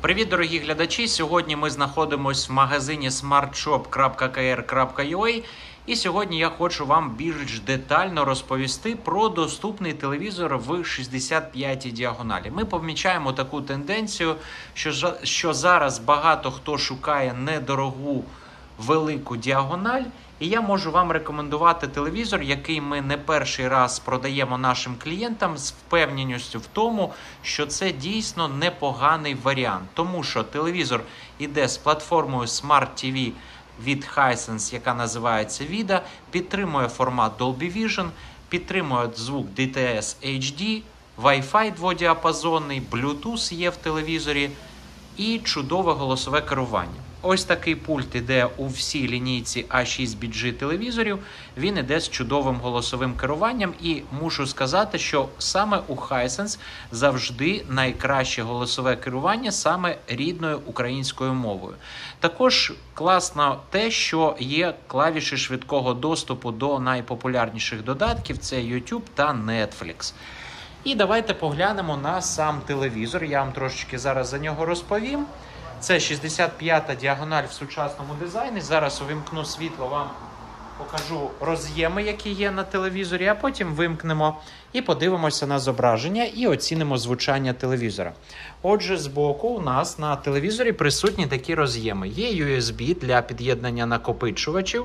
Привіт, дорогі глядачі! Сьогодні ми знаходимося в магазині smartshop.kr.ua і сьогодні я хочу вам більш детально розповісти про доступний телевізор в 65-й діагоналі. Ми помічаємо таку тенденцію, що зараз багато хто шукає недорогу велику діагональ, і я можу вам рекомендувати телевізор, який ми не перший раз продаємо нашим клієнтам з впевненістю в тому, що це дійсно непоганий варіант. Тому що телевізор іде з платформою Smart TV від Hisense, яка називається VIDA, підтримує формат Dolby Vision, підтримує звук DTS HD, Wi-Fi дводіапазонний, Bluetooth є в телевізорі і чудове голосове керування. Ось такий пульт іде у всій лінійці A6BG телевізорів, він іде з чудовим голосовим керуванням і мушу сказати, що саме у Hisense завжди найкраще голосове керування саме рідною українською мовою. Також класно те, що є клавіші швидкого доступу до найпопулярніших додатків, це YouTube та Netflix. І давайте поглянемо на сам телевізор, я вам трошечки зараз за нього розповім. Це 65-та діагональ в сучасному дизайні. Зараз увімкну світло, вам покажу роз'єми, які є на телевізорі, а потім вимкнемо і подивимося на зображення і оцінимо звучання телевізора. Отже, збоку у нас на телевізорі присутні такі роз'єми. Є USB для під'єднання накопичувачів,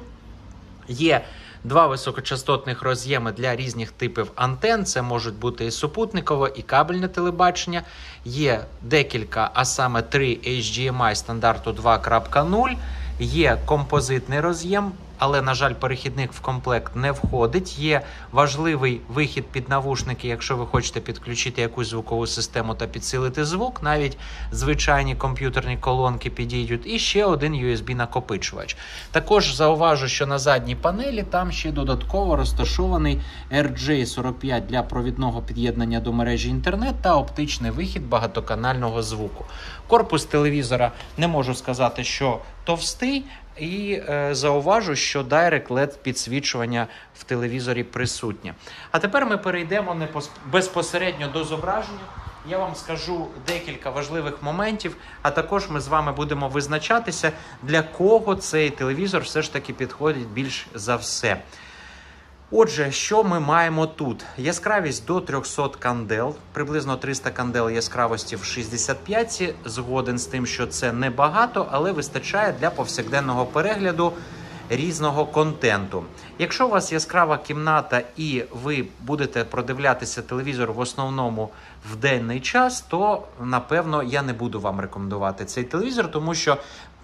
є два високочастотних роз'єми для різних типів антен, це можуть бути і супутникове, і кабельне телебачення. Є декілька, а саме 3 HDMI стандарту 2.0, є композитний роз'єм, але, на жаль, перехідник в комплект не входить. Є важливий вихід під навушники, якщо ви хочете підключити якусь звукову систему та підсилити звук, навіть звичайні комп'ютерні колонки підійдуть. І ще один USB-накопичувач. Також зауважу, що на задній панелі там ще додатково розташований RJ45 для провідного під'єднання до мережі інтернет та оптичний вихід багатоканального звуку. Корпус телевізора, не можу сказати, що товстий, і зауважу, що Direct LED підсвічування в телевізорі присутнє. А тепер ми перейдемо безпосередньо до зображення. Я вам скажу декілька важливих моментів, а також ми з вами будемо визначатися, для кого цей телевізор все ж таки підходить більш за все. Отже, що ми маємо тут? Яскравість до 300 кандел, приблизно 300 кандел яскравості в 65-ці. Згоден з тим, що це небагато, але вистачає для повсякденного перегляду різного контенту. Якщо у вас яскрава кімната і ви будете продивлятися телевізор в основному в денний час, то, напевно, я не буду вам рекомендувати цей телевізор, тому що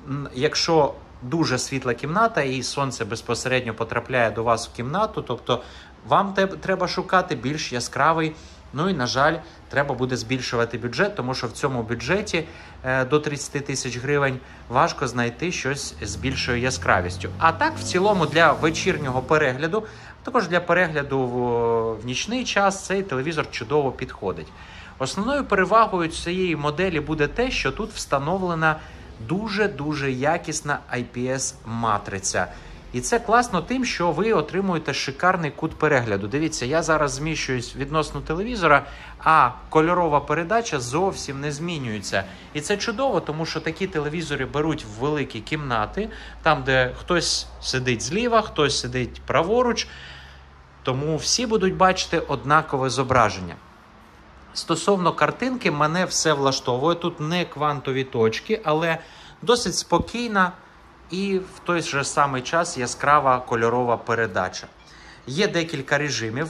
якщо дуже світла кімната і сонце безпосередньо потрапляє до вас в кімнату, тобто вам треба шукати більш яскравий, ну і, на жаль, треба буде збільшувати бюджет, тому що в цьому бюджеті до 30 тисяч гривень важко знайти щось з більшою яскравістю. А так, в цілому, для вечірнього перегляду, також для перегляду в нічний час цей телевізор чудово підходить. Основною перевагою цієї моделі буде те, що тут встановлена дуже-дуже якісна IPS-матриця. І це класно тим, що ви отримуєте шикарний кут перегляду. Дивіться, я зараз зміщуюсь відносно телевізора, а кольорова передача зовсім не змінюється. І це чудово, тому що такі телевізори беруть в великі кімнати, там, де хтось сидить зліва, хтось сидить праворуч, тому всі будуть бачити однакове зображення. Стосовно картинки, мене все влаштовує. Тут не квантові точки, але досить спокійна і в той же самий час яскрава кольорова передача. Є декілька режимів,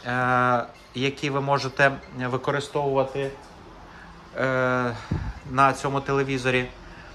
які ви можете використовувати на цьому телевізорі.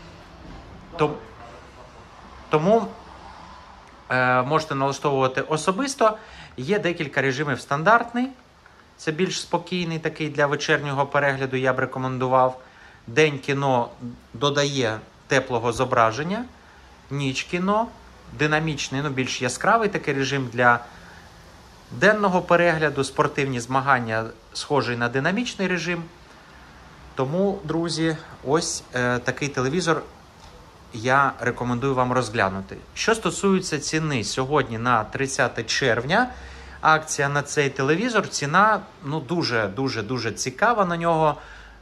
Тому можете налаштовувати особисто. Є декілька режимів стандартний. Це більш спокійний, такий для вечірнього перегляду я б рекомендував. День кіно додає теплого зображення. Ніч кіно, динамічний, більш яскравий такий режим для денного перегляду. Спортивні змагання схожий на динамічний режим. Тому, друзі, ось такий телевізор я рекомендую вам розглянути. Що стосується ціни, сьогодні на 30 червня акція на цей телевізор, ціна дуже цікава на нього.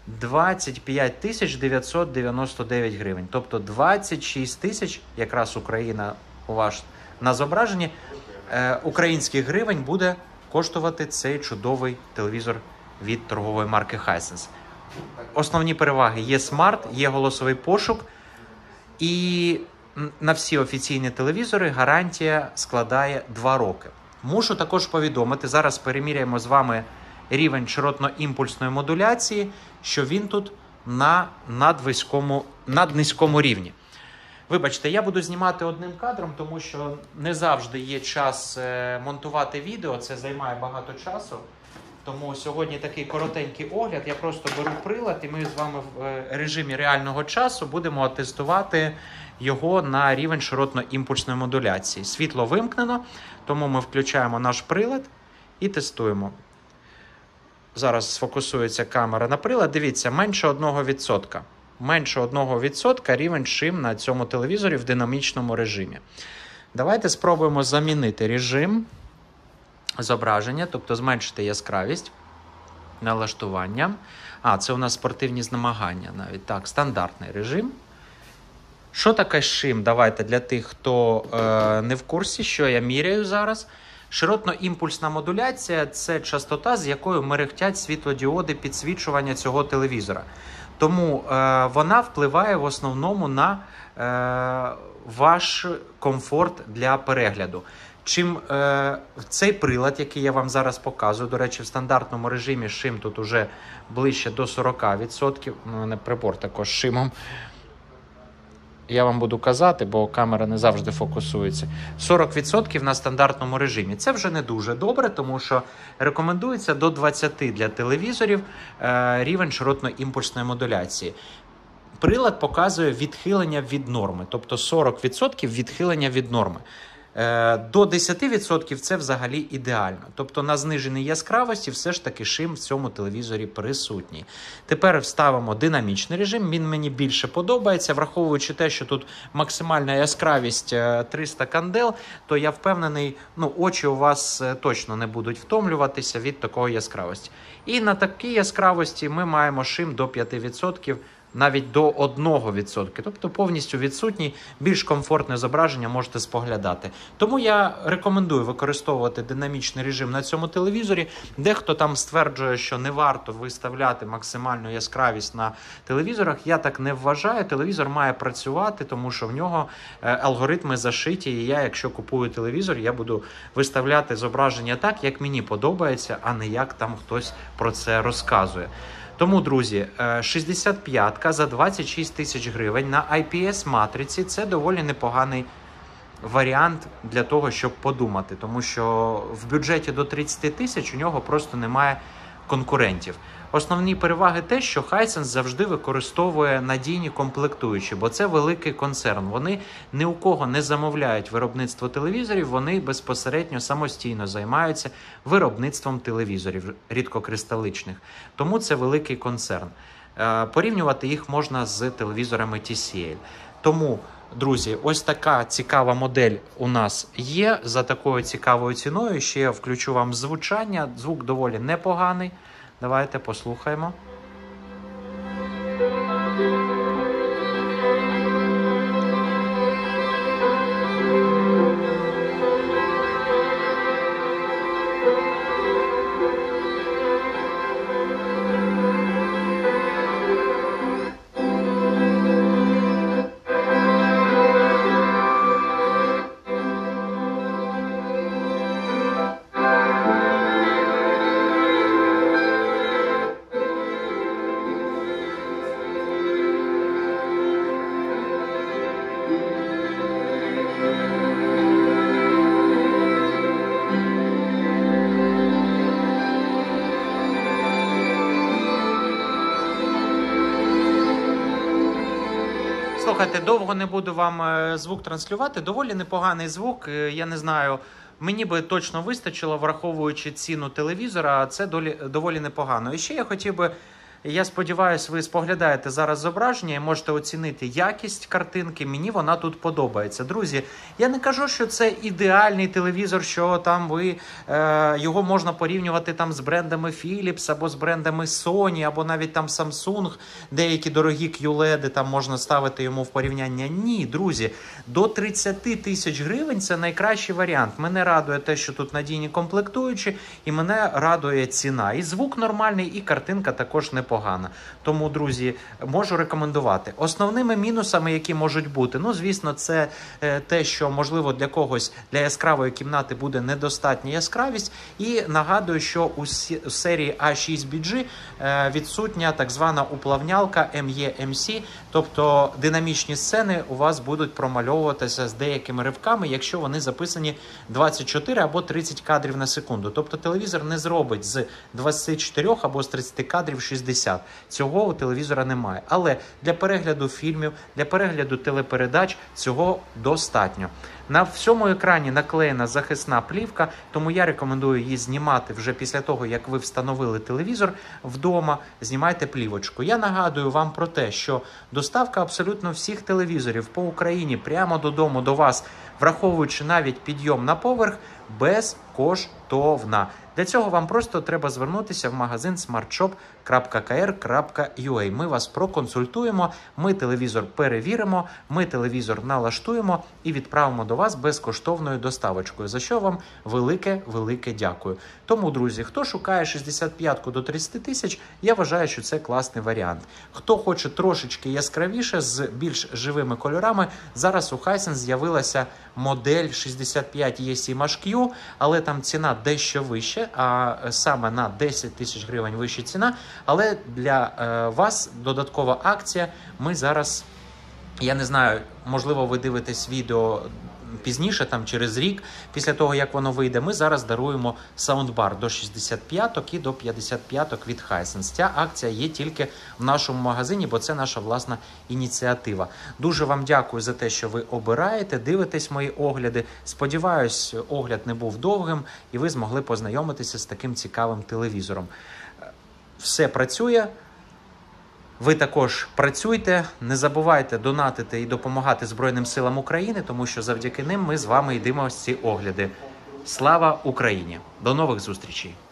25 999 гривень. Тобто 26 тисяч, якраз Україна у вас на зображенні, українських гривень буде коштувати цей чудовий телевізор від торгової марки Hisense. Основні переваги: є смарт, є голосовий пошук, і на всі офіційні телевізори гарантія складає 2 роки. Мушу також повідомити, зараз переміряємо з вами рівень широтно-імпульсної модуляції, що він тут на наднизькому рівні. Вибачте, я буду знімати одним кадром, тому що не завжди є час монтувати відео, це займає багато часу. Тому сьогодні такий коротенький огляд, я просто беру прилад і ми з вами в режимі реального часу будемо тестувати його на рівень широтно-імпульсної модуляції. Світло вимкнено, тому ми включаємо наш прилад і тестуємо. Зараз сфокусується камера на прилад. Дивіться, менше 1%. Менше 1% рівень шим на цьому телевізорі в динамічному режимі. Давайте спробуємо замінити режим зображення, тобто зменшити яскравість, налаштування. Це у нас спортивні змагання навіть. Так, стандартний режим. Що таке шим? Давайте для тих, хто не в курсі, що я міряю зараз. Широтно-імпульсна модуляція – це частота, з якою мерехтять світлодіоди підсвічування цього телевізора. Тому вона впливає в основному на ваш комфорт для перегляду. Чим цей прилад, який я вам зараз показую, до речі, в стандартному режимі шим тут уже ближче до 40%, у мене прибор також з шимом, я вам буду казати, бо камера не завжди фокусується. 40% на стандартному режимі. Це вже не дуже добре, тому що рекомендується до 20 для телевізорів рівень широтно-імпульсної модуляції. Прилад показує відхилення від норми, тобто 40% відхилення від норми. До 10% це взагалі ідеально. Тобто на зниженій яскравості все ж таки шим в цьому телевізорі присутній. Тепер вставимо динамічний режим, він мені більше подобається. Враховуючи те, що тут максимальна яскравість 300 кандел, то я впевнений, очі у вас точно не будуть втомлюватися від такої яскравості. І на такій яскравості ми маємо шим до 5%, навіть до 1%. Тобто повністю відсутній, більш комфортне зображення можете споглядати. Тому я рекомендую використовувати динамічний режим на цьому телевізорі. Дехто там стверджує, що не варто виставляти максимальну яскравість на телевізорах. Я так не вважаю. Телевізор має працювати, тому що в нього алгоритми зашиті. І я, якщо купую телевізор, я буду виставляти зображення так, як мені подобається, а не як там хтось про це розказує. Тому, друзі, 65-ка за 26 тисяч гривень на IPS-матриці – це доволі непоганий варіант для того, щоб подумати. Тому що в бюджеті до 30 тисяч у нього просто немає конкурентів. Основні переваги те, що Hisense завжди використовує надійні комплектуючі, бо це великий концерн. Вони ні у кого не замовляють виробництво телевізорів, вони безпосередньо самостійно займаються виробництвом телевізорів рідкокристаличних. Тому це великий концерн. Порівнювати їх можна з телевізорами TCL. Тому, друзі, ось така цікава модель у нас є за такою цікавою ціною. Ще я включу вам звучання, звук доволі непоганий. Давайте послухаємо. Слухайте, довго не буду вам звук транслювати. Доволі непоганий звук. Я не знаю, мені би точно вистачило, враховуючи ціну телевізора, це доволі непогано. І ще я хотів би Я сподіваюся, ви споглядаєте зараз зображення і можете оцінити якість картинки. Мені вона тут подобається. Друзі, я не кажу, що це ідеальний телевізор, що там його можна порівнювати там з брендами Philips або з брендами Sony, або навіть там Samsung, деякі дорогі QLED, там можна ставити йому в порівняння. Ні, друзі, до 30 тисяч гривень це найкращий варіант. Мене радує те, що тут надійні комплектуючі, і мене радує ціна. І звук нормальний, і картинка також непогана. Тому, друзі, можу рекомендувати. Основними мінусами, які можуть бути, ну, звісно, це те, що, можливо, для когось, для яскравої кімнати буде недостатня яскравість. І нагадую, що у серії A6BG відсутня так звана уплавнялка MEMC, тобто динамічні сцени у вас будуть промальовуватися з деякими ривками, якщо вони записані 24 або 30 кадрів на секунду. Тобто телевізор не зробить з 24 або з 30 кадрів 60. Цього у телевізора немає. Але для перегляду фільмів, для перегляду телепередач цього достатньо. На всьому екрані наклеєна захисна плівка, тому я рекомендую її знімати вже після того, як ви встановили телевізор вдома. Знімайте плівочку. Я нагадую вам про те, що доставка абсолютно всіх телевізорів по Україні прямо додому до вас, враховуючи навіть підйом на поверх, безкоштовна. Для цього вам просто треба звернутися в магазин smartshop.kr.ua. Ми вас проконсультуємо, ми телевізор перевіримо, ми телевізор налаштуємо і відправимо до вас безкоштовною доставочкою, за що вам велике дякую. Тому, друзі, хто шукає 65-ку до 30 тисяч, я вважаю, що це класний варіант. Хто хоче трошечки яскравіше, з більш живими кольорами, зараз у Hisense з'явилася модель 65 EC-Q, але там ціна дещо вища, а саме на 10 тисяч гривень вища ціна. Але для вас додаткова акція. Ми зараз, я не знаю, можливо, ви дивитесь відео пізніше, там через рік, після того, як воно вийде, ми зараз даруємо саундбар до 65-ок і до 55-ок від Hisense. Ця акція є тільки в нашому магазині, бо це наша власна ініціатива. Дуже вам дякую за те, що ви обираєте, дивитесь мої огляди. Сподіваюсь, огляд не був довгим і ви змогли познайомитися з таким цікавим телевізором. Все працює. Ви також працюйте, не забувайте донатити і допомагати Збройним силам України, тому що завдяки ним ми з вами й дивимося ці огляди. Слава Україні! До нових зустрічей!